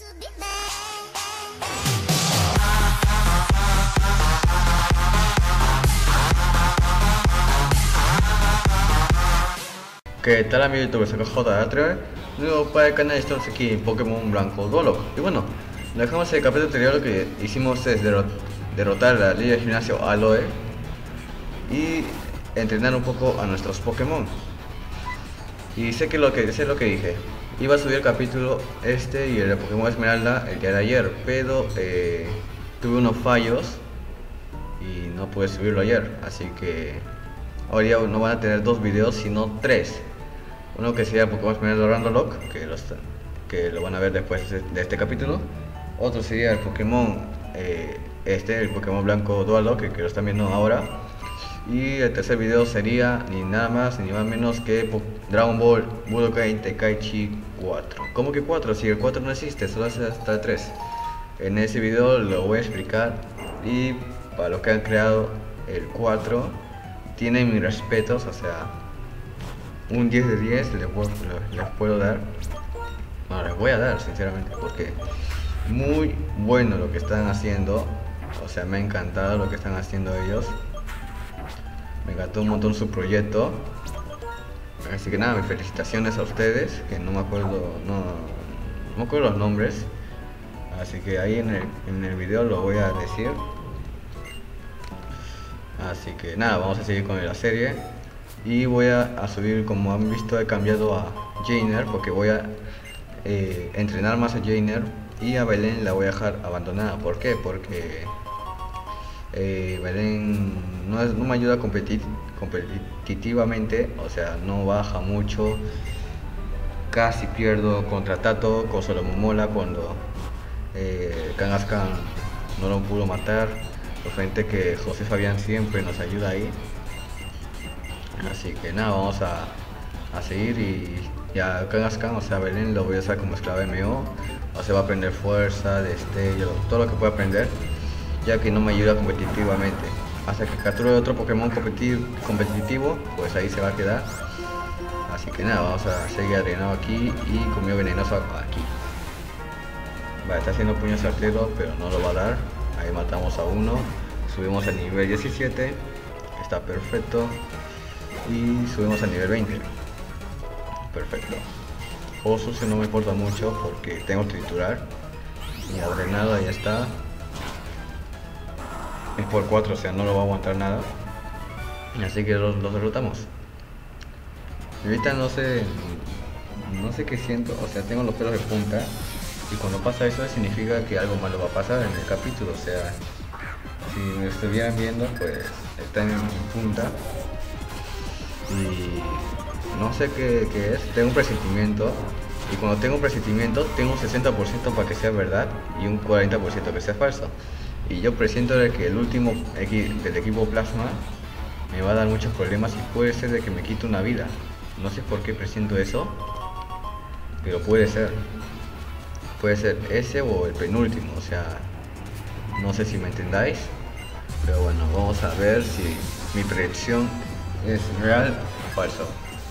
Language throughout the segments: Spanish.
¿Qué tal amigos de YouTube? Soy JAtrio, nuevo para el canal. Estamos aquí en Pokémon Blanco Duelo. Y bueno, dejamos el capítulo anterior. Lo que hicimos es derrotar a la Liga de Gimnasio Aloe y entrenar un poco a nuestros Pokémon. Y sé lo que dije, iba a subir el capítulo y el de Pokémon Esmeralda el día de ayer, pero tuve unos fallos y no pude subirlo ayer, así que ahora ya no van a tener 2 videos sino 3. Uno que sería Pokémon Esmeralda Randolok, que lo van a ver después de este capítulo. Otro sería el Pokémon el Pokémon Blanco Duelo, que lo están viendo ahora. Y el tercer video sería ni nada más ni más menos que Dragon Ball Budokai Tenkaichi 4. ¿Cómo que 4? Si el 4 no existe, solo hace hasta el 3. En ese video lo voy a explicar, y para los que han creado el 4 tienen mis respetos, o sea, un 10 de 10 les puedo dar. No, les voy a dar sinceramente, porque muy bueno lo que están haciendo. O sea, me ha encantado lo que están haciendo ellos. Me encantó un montón su proyecto. Así que nada, mis felicitaciones a ustedes, que no me acuerdo los nombres. Así que ahí en el video lo voy a decir. Así que nada, vamos a seguir con la serie. Y voy a subir, como han visto, he cambiado a Jainer, porque voy a entrenar más a Jainer. Y a Belén la voy a dejar abandonada. ¿Por qué? Porque Belén no me ayuda a competir competitivamente, o sea, no baja mucho. Casi pierdo contra Tato con solo Momola cuando Kangaskhan no lo pudo matar. Frente que José Fabián siempre nos ayuda ahí. Así que nada, vamos a seguir. Y a Kangaskhan, o sea, Belén lo voy a usar como esclava MO. O sea, va a aprender fuerza, destello, todo lo que pueda aprender, ya que no me ayuda competitivamente. Hasta que capture otro Pokémon competitivo, pues ahí se va a quedar. Así que nada, vamos a seguir arenado aquí y comió venenoso aquí. Vale, está haciendo puño certero, pero no lo va a dar. Ahí matamos a uno, subimos a nivel 17, está perfecto. Y subimos a nivel 20. Perfecto. Juego sucio no me importa mucho porque tengo triturar. Y adrenado, ya está. Es por 4, o sea, no lo va a aguantar nada. Así que los derrotamos. Y ahorita no sé qué siento, o sea, tengo los pelos de punta. Y cuando pasa eso significa que algo malo va a pasar en el capítulo. O sea, si me estuvieran viendo, pues están en punta. Y no sé qué es, tengo un presentimiento. Y cuando tengo un presentimiento, tengo un 60% para que sea verdad y un 40% que sea falso. Y yo presiento de que el último del equipo Plasma me va a dar muchos problemas y puede ser de que me quite una vida. No sé por qué presiento eso, pero puede ser. Puede ser ese o el penúltimo, o sea, no sé si me entendáis. Pero bueno, vamos a ver si mi predicción es real o falso.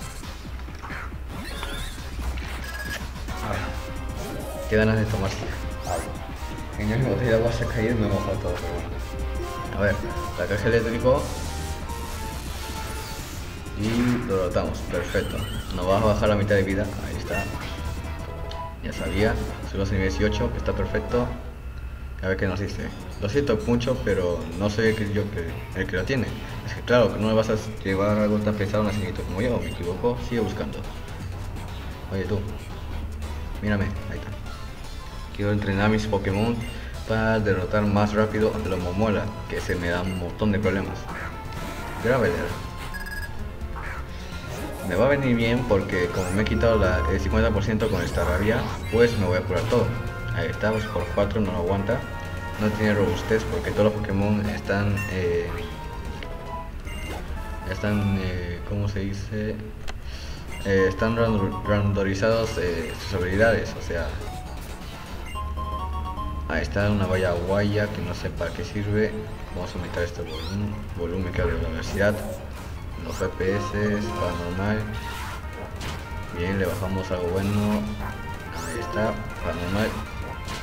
Qué ganas de tomarse. Genial, mi botella de agua se ha caído y me he mojado todo, pero bueno. A ver, la caja eléctrico. Y lo rotamos, perfecto. Nos va a bajar la mitad de vida, ahí está. Ya sabía, subimos a nivel 18, que está perfecto. A ver qué nos dice. Lo siento mucho, pero no soy el que lo tiene. Es que claro, que no me vas a llevar algo tan pesado a un nacionito como yo, me equivoco, sigue buscando. Oye tú, mírame, ahí está. Quiero entrenar mis Pokémon para derrotar más rápido a los Momola, que se me da un montón de problemas. Graveler. Me va a venir bien porque como me he quitado el 50% con esta rabia, pues me voy a curar todo. Ahí está, pues por 4 no lo aguanta. No tiene robustez porque todos los Pokémon están ¿cómo se dice? Están randomizados sus habilidades, o sea. Ahí está una valla guaya que no sé para qué sirve. Vamos a aumentar este volumen que abre la velocidad. Los FPS, paranormal. Bien, le bajamos algo bueno. Ahí está, paranormal.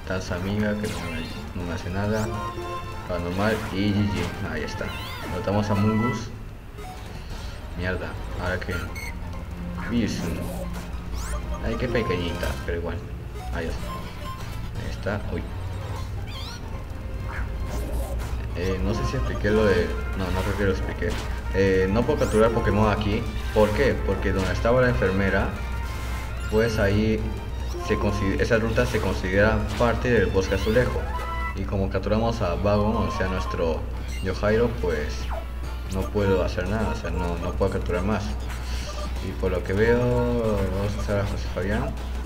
Danza amiga, que no me hace nada. Paranormal y GG. Ahí está. Notamos a Mungus. Mierda. Ahora que... Bison. Ay, qué pequeñita, pero igual. Ahí está. Uy. No sé si expliqué lo de... No creo que lo expliqué. No puedo capturar Pokémon aquí. ¿Por qué? Porque donde estaba la enfermera, pues ahí esa ruta se considera parte del bosque azulejo. Y como capturamos a Bagon, o sea nuestro Yohairo, pues no puedo hacer nada, o sea no puedo capturar más. Y por lo que veo, vamos a usar a José Fabián.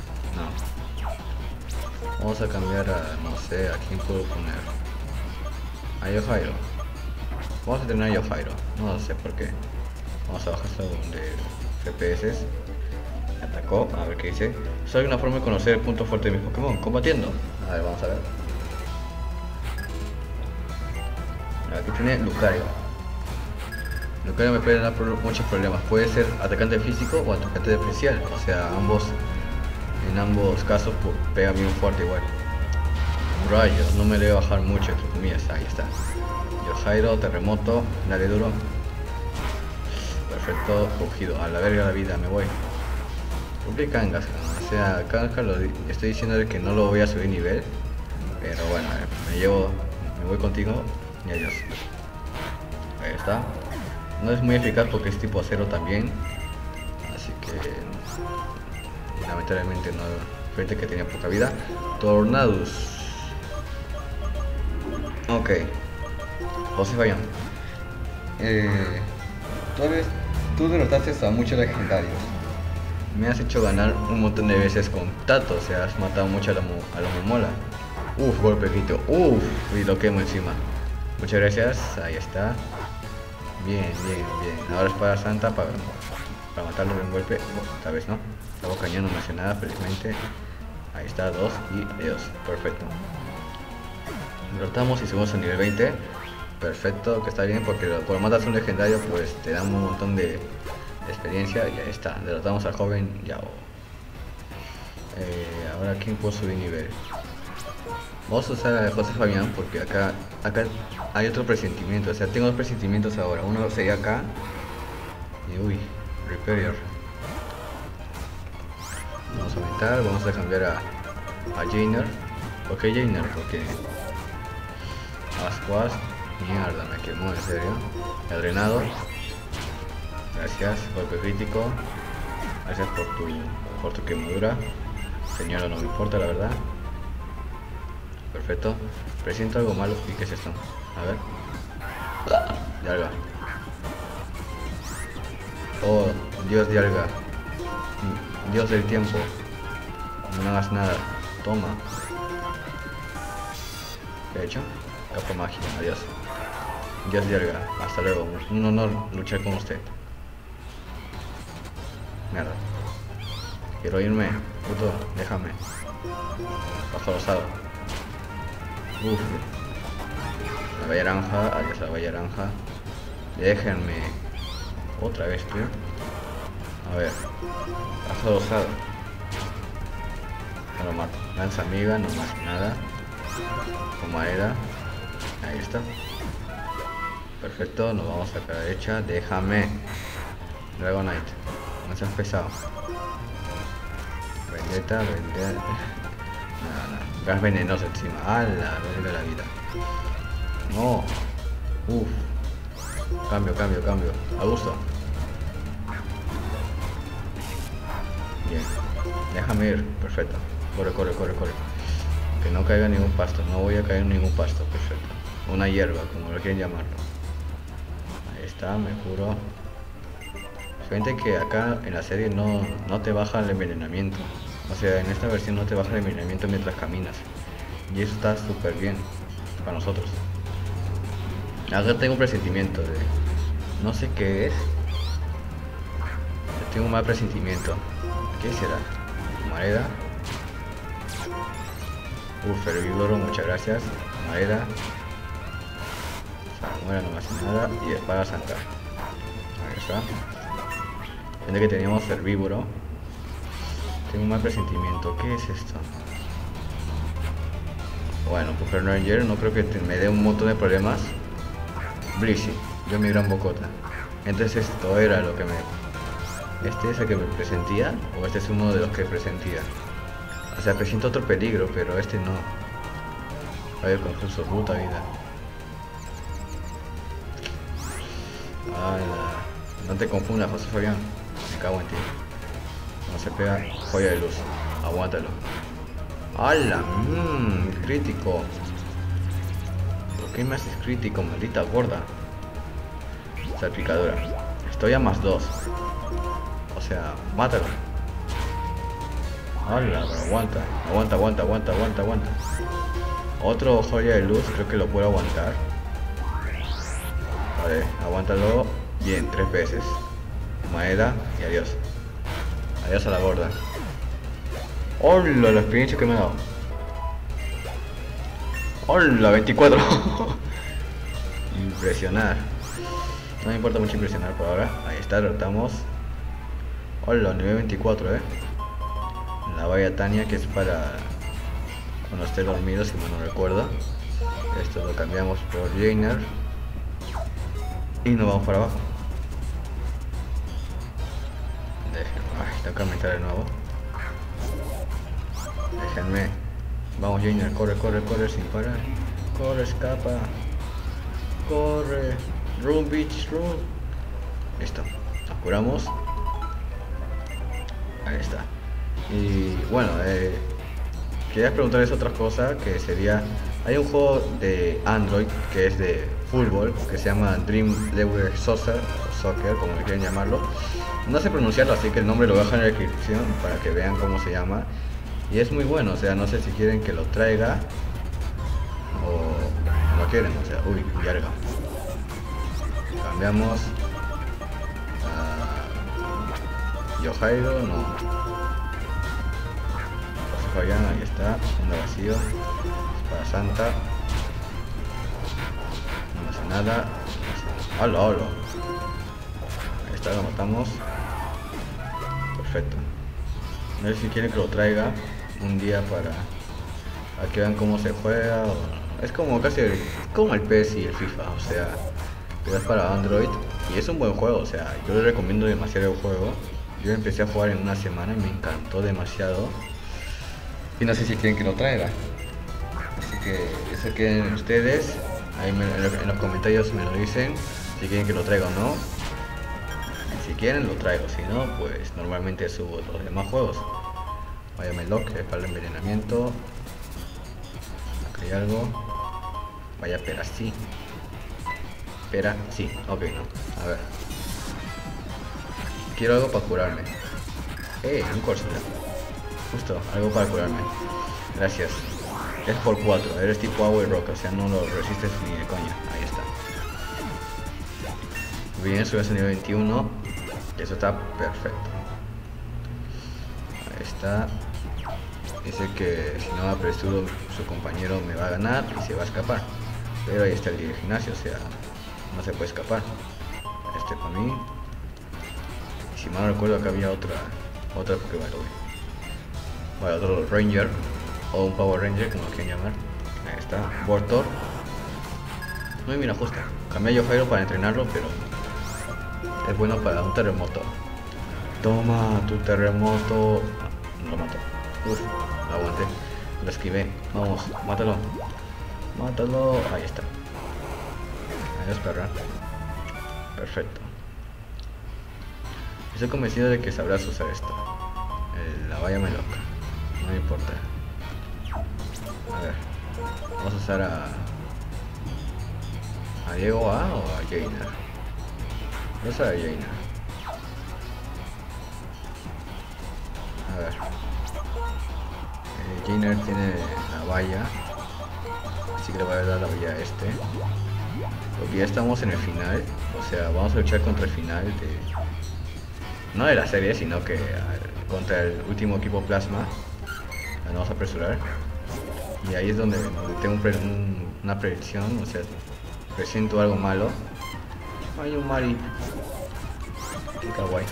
No. Vamos a cambiar a, no sé, a quién puedo poner. A Yohairo. Vamos a tener a Yohairo, no sé por qué. Vamos a bajar de FPS. Atacó, a ver qué dice. Soy una forma de conocer el punto fuerte de mis Pokémon. Combatiendo. A ver, vamos a ver. Aquí tiene Lucario. Lucario me puede dar muchos problemas. Puede ser atacante físico o atacante especial. O sea, en ambos casos pega bien fuerte igual. Rayos, no me debe bajar mucho, entre comillas. Ahí está. Yohairo, terremoto, dale duro. Perfecto, cogido. A la verga la vida, me voy. ¿Por qué Kangaskhan? O sea, Kangaskhan estoy diciendo que no lo voy a subir nivel. Pero bueno, me voy contigo y adiós. Ahí está. No es muy eficaz porque es tipo acero también. Así que lamentablemente no. Fíjate que tenía poca vida. Tornadus. Ok. José Fabián. Tú derrotaste a muchos legendarios. Me has hecho ganar un montón de veces con Tato. O sea, has matado mucho a la Momola. Uf, golpe quito. Uf, y lo quemo encima. Muchas gracias. Ahí está. Bien. Ahora espada santa para matarlo de un golpe. Tal vez no. Luego cañón, no me hace nada, felizmente. Ahí está, 2 y adiós. Perfecto. Derrotamos y subimos a nivel 20. Perfecto, que está bien porque por matas un legendario pues te dan un montón de experiencia y ahí está. Derrotamos al joven Yao. Ahora quién puedo subir nivel. Vamos a usar a José Fabián porque acá hay otro presentimiento. O sea, tengo dos presentimientos ahora. Uno sería acá. Y uy, Repair. Vamos a aumentar, vamos a cambiar a Jainer. ¿Por qué Jainer? Porque Ascuas, mierda, me quemó en serio. El drenado. Gracias, golpe crítico. Gracias por tu quemadura. Señora, no me importa la verdad. Perfecto. Presiento algo malo. ¿Y qué es esto? A ver. Dialga. Oh, Dios Dialga. Dios del tiempo. No hagas nada. Toma. ¿Qué he hecho? Capa mágica. Adiós. Dios Dialga. Hasta luego. Un honor luchar con usted. Mierda. Quiero irme. Puto, déjame. Bajo rosado. Uf. La bella naranja. Adiós la bella naranja. Déjenme. Otra vez, tío. A ver. Bajo rosado. No lo mato. Lanza amiga, no más nada. Como era. Ahí está. Perfecto, nos vamos a la derecha. Déjame. Dragonite. No seas pesado. Vendetta. No. Gas venenoso encima. ¡Hala! Verga la vida. No. Uf. Cambio. A gusto. Bien. Déjame ir. Perfecto. Corre. Que no caiga ningún pasto. No voy a caer en ningún pasto. Perfecto. Una hierba, como lo quieren llamarlo. Ahí está, me juro. Fíjate que acá en la serie no te baja el envenenamiento. O sea, en esta versión no te baja el envenenamiento mientras caminas. Y eso está súper bien para nosotros. Acá tengo un presentimiento de... No sé qué es. Tengo un mal presentimiento. ¿Qué será? Mareda. Herbívoro, muchas gracias. Mareda. Salmuera, no me hace nada. Y espada santa. Ahí está. Fíjate que teníamos herbívoro. Tengo un mal presentimiento. ¿Qué es esto? Bueno, Puffle Ranger no creo que me dé un montón de problemas. Blissey, yo mi gran bocota. Entonces esto era lo que me... ¿Este es el que me presentía? ¿O este es uno de los que presentía? O sea, presenta otro peligro, pero este no. Vaya confuso, puta vida. No te confundas, José Fabián. Me cago en ti. No se pega, joya de luz. Aguántalo. ¡Hala! Crítico. ¿Por qué me haces crítico, maldita gorda? Salpicadora. Estoy a +2. O sea, mátalo. ¡Hala! Pero aguanta. Otro joya de luz, creo que lo puedo aguantar. Vale, aguántalo. Bien, 3 veces. Moneda y adiós. Adiós a la gorda. ¡Hola! La experiencia que me ha dado. ¡Hola! 24. Impresionar. No me importa mucho impresionar por ahora. Ahí está, derrotamos. ¡Hola! Nivel 24, La valla Tania, que es para cuando esté dormido, si no recuerdo. Esto lo cambiamos por Jainer. Y nos vamos para abajo. Tengo que aumentar de nuevo. Déjenme. Vamos, Jainer, corre sin parar. Corre, escapa. Corre. Run, bitch, run. Listo. Nos curamos. Ahí está. Y bueno, quería preguntarles otra cosa, que sería... Hay un juego de Android que es de fútbol, que se llama Dream League Soccer, como quieran llamarlo. No sé pronunciarlo, así que el nombre lo voy a dejar en la descripción para que vean cómo se llama. Y es muy bueno, o sea, no sé si quieren que lo traiga o no quieren, o sea, uy, yarga. Cambiamos a Yohairo, no. Fabián, ahí está, fondo vacío. Para Santa. No hace nada. ¡Hola! Ahí está, lo matamos. Perfecto. No sé si quieren que lo traiga un día para que vean cómo se juega. Es como casi como el PES y el FIFA, o sea, pero es para Android y es un buen juego, o sea, yo le recomiendo demasiado el juego. Yo empecé a jugar en una semana y me encantó demasiado. Y no sé si quieren que lo traiga. Así que eso queden ustedes. Ahí en los comentarios me lo dicen si quieren que lo traiga o no. Si quieren lo traigo, si no, pues normalmente subo los demás juegos. Vaya Meloc, que es para el envenenamiento. Acá hay algo. Vaya pera, sí. Pera, sí, ok, no. A ver. Quiero algo para curarme. Un Corsair. Justo, algo para curarme. Gracias. Es por 4, eres tipo agua y roca, o sea, no lo resistes ni de coña. Ahí está. Bien, subes a nivel 21. Y eso está perfecto. Ahí está. Dice que si no me apresuro, su compañero me va a ganar y se va a escapar. Pero ahí está el líder gimnasio, o sea, no se puede escapar. Este para mí. Y si mal no recuerdo, acá había otra Pokéball. Bueno, otro Ranger o un Power Ranger, como lo quieran llamar. Ahí está, Voltor. No, mira, justo. Cambié a Yohairo para entrenarlo, pero es bueno para un terremoto. Toma tu terremoto. Lo mato. Uf, lo aguanté. Lo esquivé. Vamos, mátalo. Mátalo. Ahí está. Adiós, perra. Perfecto. Estoy convencido de que sabrás usar esto. La valla me loca. No me importa. A ver. Vamos a usar a Diego A o a Jaina. Voy a usar a Jaina. A ver. Jaina tiene la valla. Así que le voy a dar la valla a este. Porque ya estamos en el final. O sea, vamos a luchar contra el final de... No de la serie, sino que contra el último equipo Plasma. La vamos a apresurar. Y ahí es donde tengo una predicción, o sea, presiento algo malo. Hay un Mari. Qué kawaii.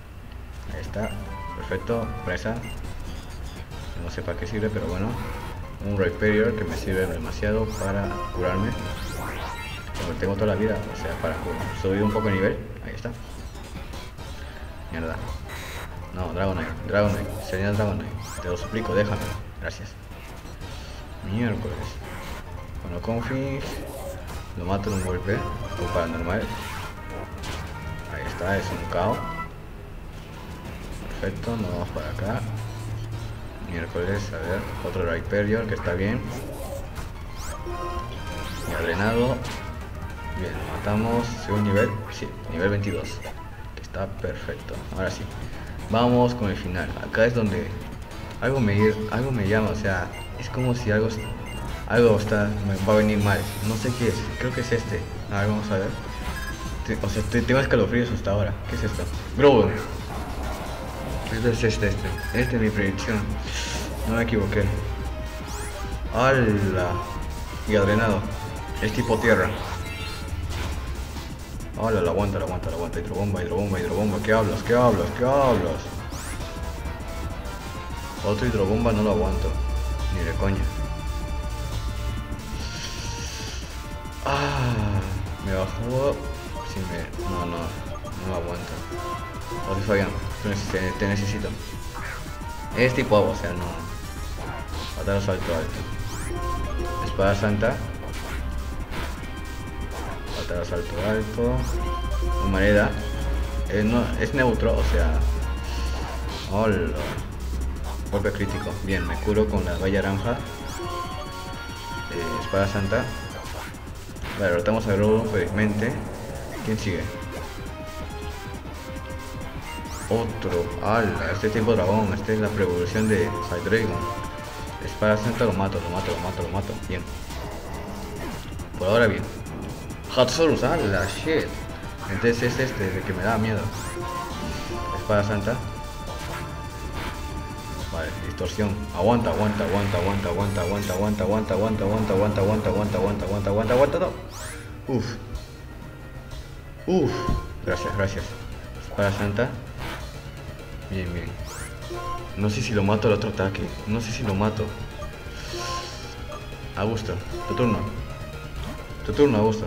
Ahí está, perfecto, presa. No sé para qué sirve, pero bueno. un Rhyperior que me sirve demasiado para curarme. Como tengo toda la vida, o sea, para subir un poco de nivel. Ahí está. Mierda. No, Dragonite, sería Dragonite. Te lo suplico, déjame. Gracias. Miércoles. Bueno, Confi lo mato de un golpe. O paranormal. Ahí está, es un KO. Perfecto, nos vamos para acá. Miércoles, a ver, otro Rhyperior que está bien. Ya drenado. Bien, lo matamos. Segundo nivel, sí, nivel 22. Que está perfecto. Ahora sí. Vamos con el final. Acá es donde algo me llama, o sea, es como si algo me va a venir mal. No sé qué es, creo que es este. A ver, vamos a ver. O sea, tengo escalofríos hasta ahora. ¿Qué es esto? Growl. Es este es mi predicción. No me equivoqué. ¡Hala! Y adrenado. Es tipo tierra. ¡Hala! La aguanta. Hidrobomba. ¿Qué hablas? Otro hidrobomba no lo aguanto. Ni de coña. Ah, me bajó. Sí, no aguanto. Oye, Fabián, te necesito. Es tipo agua, o sea, no. Matar salto alto. Espada santa. Matar salto alto. Humareda. No, es neutro, o sea. Hola. Golpe crítico. Bien, me curo con la valla naranja. Espada santa. Vale, derrotamos a Grobo felizmente. ¿Quién sigue? Otro. ¡Hala! Este tipo dragón. Esta es la pre-evolución de Hydreigon. Espada santa, lo mato. Bien. Por ahora bien. Hatsorus, ¡hala! Shit. Entonces es este, el que me da miedo. Espada santa. Vale, distorsión. Aguanta. No. Uf. Gracias. Espada santa. Bien. No sé si lo mato al otro ataque. Augusto, tu turno, Augusto.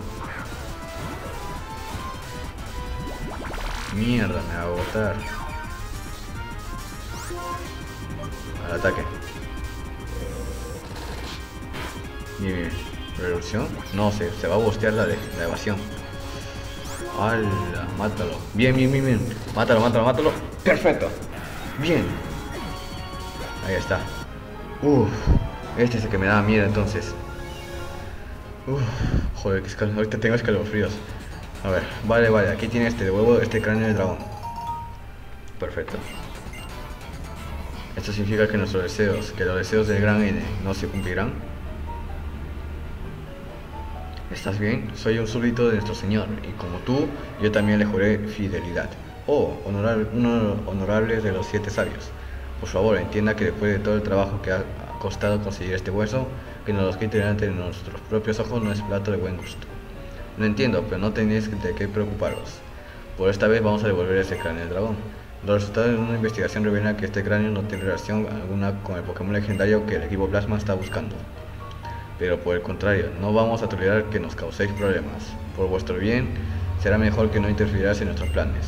Mierda, me va a botar. Al ataque. Bien. ¿Revolución? No, se va a bostear la evasión. ¡Hala! Mátalo. Bien. Mátalo. Perfecto. Bien. Ahí está. Este es el que me daba miedo entonces. Joder, ahorita tengo escalofríos. A ver, vale. Aquí tiene este de huevo, este cráneo de dragón. Perfecto. Esto significa que los deseos del gran N no se cumplirán. ¿Estás bien? Soy un súbdito de nuestro señor, y como tú, yo también le juré fidelidad. Honorable de los 7 sabios. Por favor, entienda que después de todo el trabajo que ha costado conseguir este hueso, que nos los quite delante de nuestros propios ojos no es plato de buen gusto. Lo entiendo, pero no tenéis de qué preocuparos. Por esta vez vamos a devolver ese cráneo del dragón. Los resultados de una investigación revelan que este cráneo no tiene relación alguna con el Pokémon legendario que el equipo Plasma está buscando. Pero por el contrario, no vamos a tolerar que nos causéis problemas. Por vuestro bien, será mejor que no interfiráis en nuestros planes.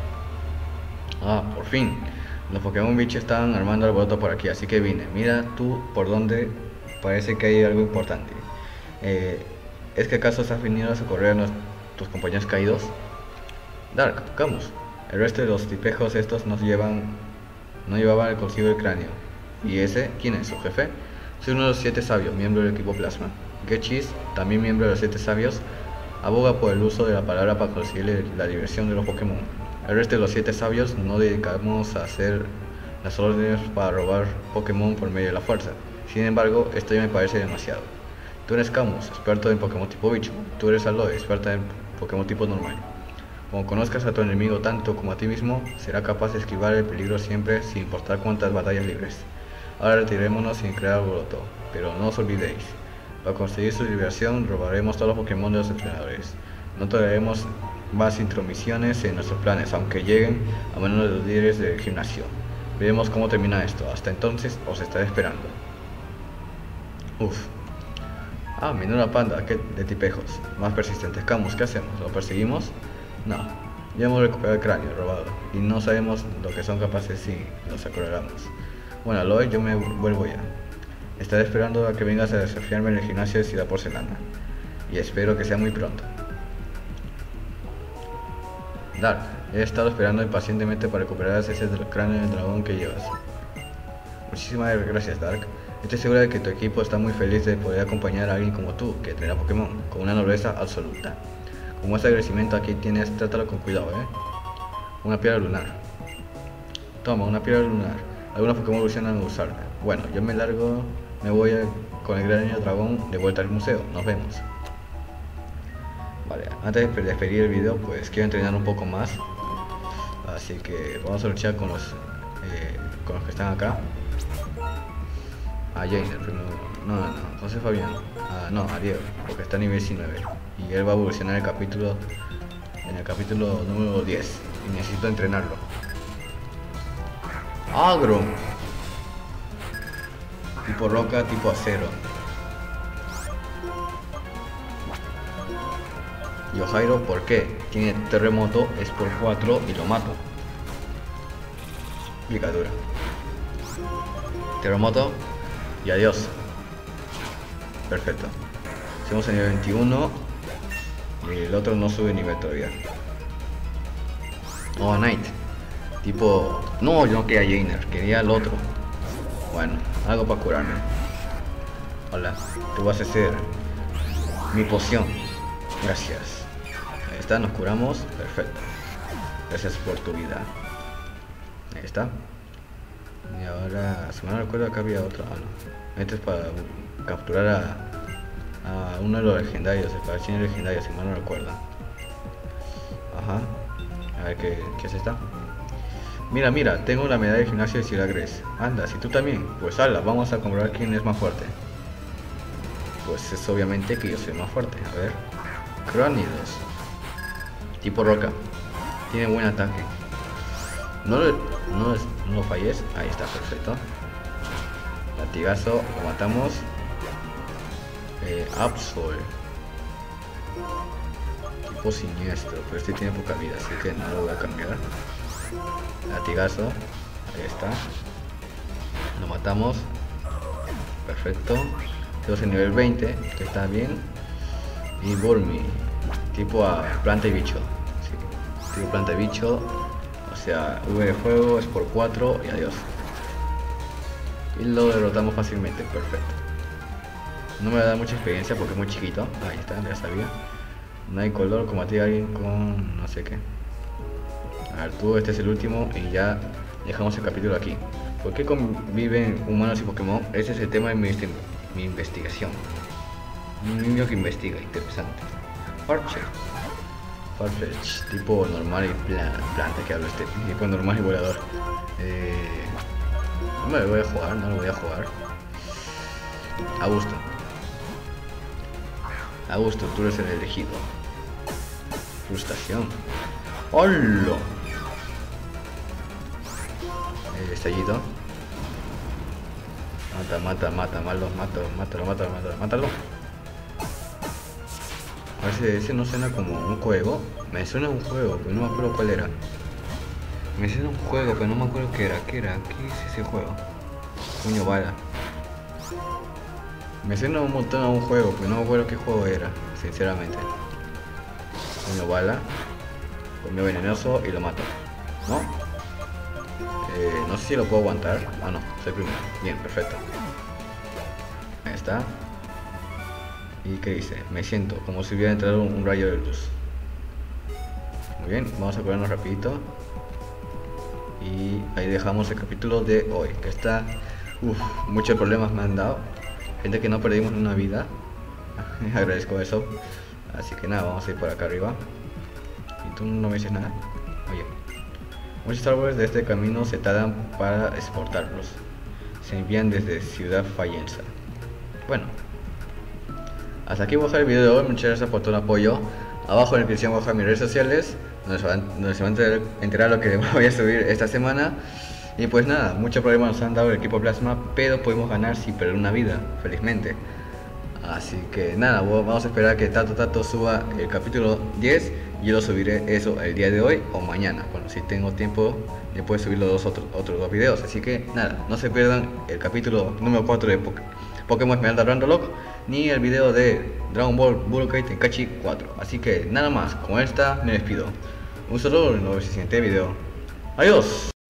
Por fin. Los Pokémon bichos estaban armando alboroto por aquí, así que vine. Mira tú por donde parece que hay algo importante. ¿Es que acaso has venido a socorrer a tus compañeros caídos? Dark, Camus. El resto de los tipejos estos no llevaban consigo el cráneo. ¿Y ese? ¿Quién es? ¿Su jefe? Soy uno de los 7 sabios, miembro del equipo Plasma. Getchis, también miembro de los 7 sabios, aboga por el uso de la palabra para conseguir la diversión de los Pokémon. El resto de los 7 sabios no dedicamos a hacer las órdenes para robar Pokémon por medio de la fuerza. Sin embargo, esto ya me parece demasiado. Tú eres Camus, experto en Pokémon tipo bicho. Tú eres Aloy, experta en Pokémon tipo normal. Como conozcas a tu enemigo tanto como a ti mismo, será capaz de esquivar el peligro siempre sin importar cuántas batallas libres. Ahora retirémonos sin crear alboroto, pero no os olvidéis. Para conseguir su liberación, robaremos todos los Pokémon de los entrenadores. No toleraremos más intromisiones en nuestros planes, aunque lleguen a manos de los líderes del gimnasio. Veremos cómo termina esto. Hasta entonces, os estaré esperando. Uf. Ah, menuda panda, qué de tipejos. Más persistentes. Camus, ¿qué hacemos? ¿Lo perseguimos? No. Ya hemos recuperado el cráneo robado. Y no sabemos lo que son capaces si los acorralamos. Bueno, Aloy, yo me vuelvo ya. Estaré esperando a que vengas a desafiarme en el gimnasio de Ciudad Porcelana. Y espero que sea muy pronto. Dark, he estado esperando impacientemente para recuperar ese cráneo del dragón que llevas. Muchísimas gracias, Dark. Estoy segura de que tu equipo está muy feliz de poder acompañar a alguien como tú, que entrena Pokémon, con una nobleza absoluta. Como este agradecimiento aquí tienes, trátalo con cuidado, Una piedra lunar. Toma, una piedra lunar. Algunos Pokémon evolucionan a usarla. Bueno, yo me largo, me voy con el cráneo dragón de vuelta al museo. Nos vemos. Vale, antes de despedir el video, pues quiero entrenar un poco más. Así que vamos a luchar con los que están acá. A Jainer primero. No, José Fabián. No, a Diego, porque está a nivel 19. Y él va a evolucionar en el capítulo número 10. Y necesito entrenarlo. Agro. Tipo roca, tipo acero. Y Ojairo, ¿por qué? Tiene terremoto, es por 4 y lo mato. Picadura. Terremoto y adiós. Perfecto. Estamos en nivel 21 y el otro no sube nivel todavía. Oh, Knight. Tipo... No, yo no quería Jainer, quería el otro. Bueno, algo para curarme. Hola, tú vas a hacer mi poción. Gracias. Ahí está, nos curamos. Perfecto. Gracias por tu vida. Ahí está. Y ahora, si me recuerdo, acá había otro. No. Este es para capturar a uno de los legendarios, el espadachín legendario, si mal no recuerdo. Ajá. A ver qué es esta. Mira, tengo la medalla de gimnasio de Silagres. Anda, si tú también, pues hala, vamos a comprobar quién es más fuerte. Pues es obviamente que yo soy más fuerte. A ver. Crónidos. Tipo roca. Tiene buen ataque. No lo falles. Ahí está, perfecto. Latigazo, lo matamos. Absol. Tipo siniestro, pero este tiene poca vida, así que no lo voy a cambiar. Latigazo. Ahí está. Lo matamos. Perfecto. Entonces nivel 20, que está bien. Y Volmi, tipo a planta y bicho. Sí, tipo planta y bicho. O sea, V de fuego es por 4 y adiós. Y lo derrotamos fácilmente, perfecto. No me va a dar mucha experiencia porque es muy chiquito. Ahí está, ya sabía. No hay color, combatir a alguien con no sé qué. A ver, tú, este es el último y ya dejamos el capítulo aquí. ¿Por qué conviven humanos y Pokémon? Ese es el tema de mi investigación. Un niño que investiga, interesante. Farfetch, tipo normal y planta que hablo este. Tipo normal y volador. No me lo voy a jugar, no lo voy a jugar. Augusto, tú eres el elegido. Frustración. ¡Hola! Estallido. Mátalo. A ver, ese no suena como un juego. Me suena un juego, pero no me acuerdo cuál era. Me suena un juego, pero no me acuerdo qué era. ¿Qué es ese juego? Coño, bala. Me suena un montón a un juego, pero no me acuerdo qué juego era, sinceramente. Coño, bala. Coño venenoso y lo mato. ¿No? No sé si lo puedo aguantar. Ah, no, soy primero. Bien, perfecto. Ahí está. ¿Y qué dice? Me siento como si hubiera entrado un rayo de luz. Muy bien, vamos a curarnos rapidito. Y ahí dejamos el capítulo de hoy, que está... muchos problemas me han dado. Gente que no perdimos una vida. Agradezco eso. Así que nada, vamos a ir por acá arriba. Y tú no me dices nada. Oye, muchos árboles de este camino se tardan para exportarlos. Se envían desde Ciudad Fallenza. Bueno, hasta aquí voy a dejar el video de hoy. Muchas gracias por todo el apoyo. Abajo en la descripción voy a dejar mis redes sociales, donde se van a enterar lo que voy a subir esta semana. Y pues nada, muchos problemas nos han dado el equipo Plasma, pero podemos ganar sin perder una vida, felizmente. Así que nada, vamos a esperar que Tato suba el capítulo 10. Yo lo subiré eso el día de hoy o mañana. Bueno, si tengo tiempo, después subir los otros dos videos. Así que nada, no se pierdan el capítulo número 4 de Pokémon Esmeralda Randolock, ni el video de Dragon Ball Budokai Tenkaichi 4. Así que nada más, con esta me despido. Un saludo y nos vemos en el siguiente video. Adiós.